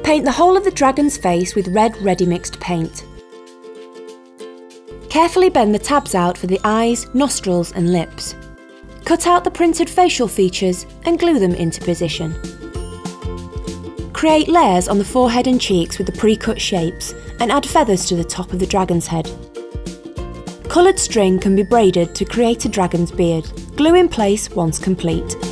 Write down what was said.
Paint the whole of the dragon's face with red ready-mixed paint. Carefully bend the tabs out for the eyes, nostrils and lips. Cut out the printed facial features and glue them into position. Create layers on the forehead and cheeks with the pre-cut shapes and add feathers to the top of the dragon's head. Coloured string can be braided to create a dragon's beard. Glue in place once complete.